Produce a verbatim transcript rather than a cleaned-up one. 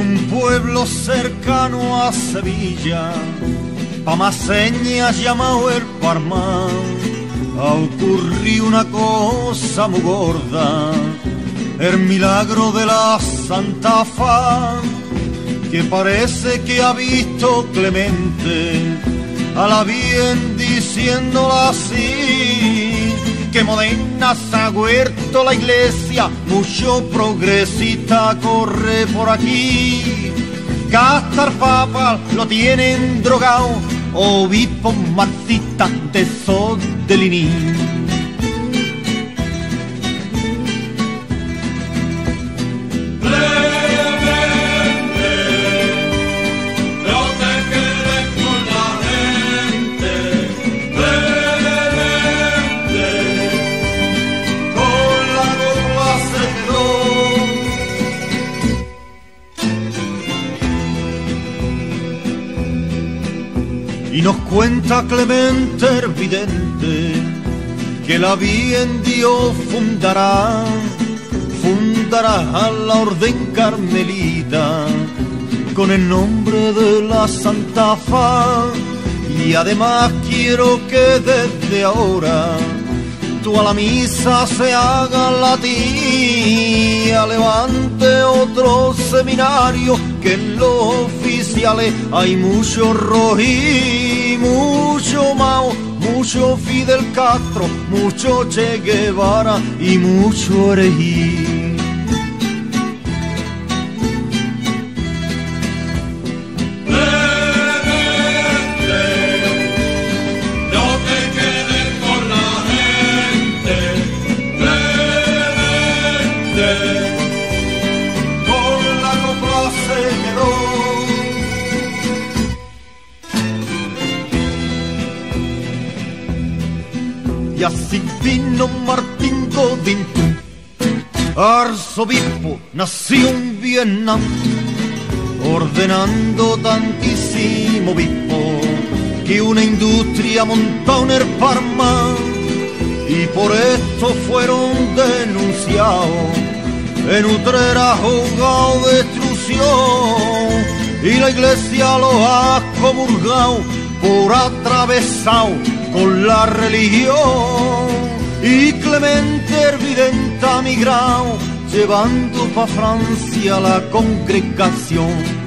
un pueblo cercano a Sevilla, Pamaseña llamado el Parmán, ocurrió una cosa muy gorda, el milagro de la Santa Fa, que parece que ha visto Clemente a la bien diciéndola así, que moderna se ha huerto la iglesia, mucho progresista corre por aquí, que hasta el papa lo tienen drogado, obispos marxistas de Sodeliní. Y nos cuenta Clemente el vidente que la bien Dios fundará, fundará a la orden carmelita con el nombre de la Santa Fa. Y además quiero que desde ahora tú a la misa se haga la tía, levante otro seminario, que en los oficiales hay mucho Rojí, mucho Mao, mucho Fidel Castro, mucho Che Guevara y mucho herejí. Y así vino Martín Godín, arzobispo, nació en Vietnam, ordenando tantísimo obispo que una industria montó en el Parma, y por esto fueron denunciados en Utrera, juzgado de destrucción, y la iglesia los ha comulgado por atravesado con la religión. Y Clemente el vidente ha migrado, llevando pa' Francia la congregación.